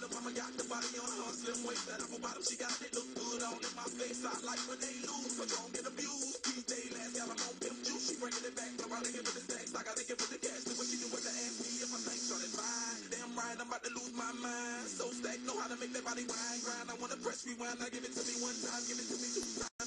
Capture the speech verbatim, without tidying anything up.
the mama got the body on her slim waist. That apple bottom she got it look good on in my face. I like when they lose, but don't get abused. These days last got them on pimp juice. She bringing it back, come out and give it the stacks. I gotta give it the cash. Do what she do with the ask me if I think shorty fine. Damn right, I'm about to lose my mind. So stack, know how to make that body grind, grind. I wanna press rewind. Now give it to me one time, give it to me two times.